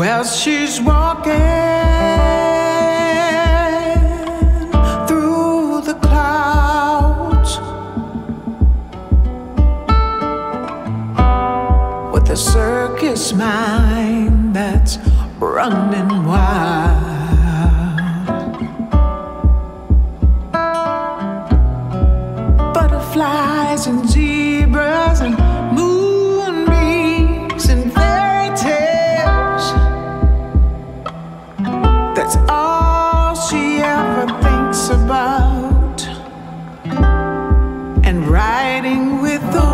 Well, she's walking through the clouds with a circus mind that's running wild. Butterflies and zebras and moonbeams and fairy tales. That's all she ever thinks about. And riding with the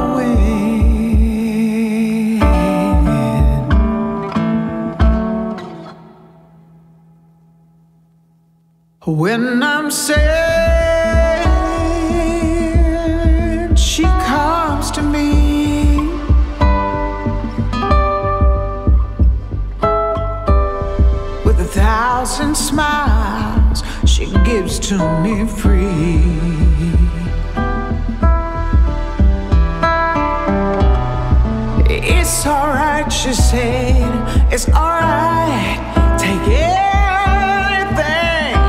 wind. When I'm sad, she comes to me. With 1,000 smiles she gives to me free. It's alright, she said, it's alright, take anything.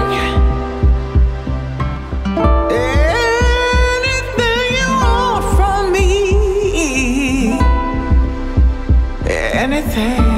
Anything you want from me. Anything.